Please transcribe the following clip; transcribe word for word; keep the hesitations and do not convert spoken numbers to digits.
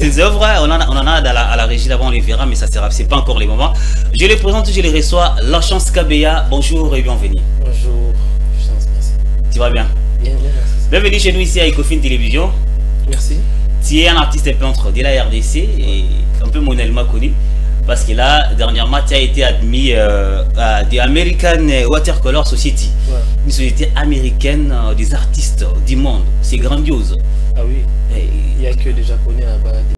belles œuvres. On en a, on en a dans la, à la régie d'avant, on les verra, mais ça sera, c'est pas encore les moments. Je les présente, je les reçois. La chance Kabea, bonjour et bienvenue. Bonjour, chance, merci. Tu vas bien? Bien, bien, merci. Bienvenue chez nous ici à Ecofin Télévision. Merci. Tu es un artiste peintre de la R D C et un peu mondialement connu. Parce que là, dernièrement, tu as été admis euh, à The American Watercolor Society. Ouais. Une société américaine euh, des artistes du monde. C'est grandiose. Ah oui, Et il n'y a que des Japonais là-bas.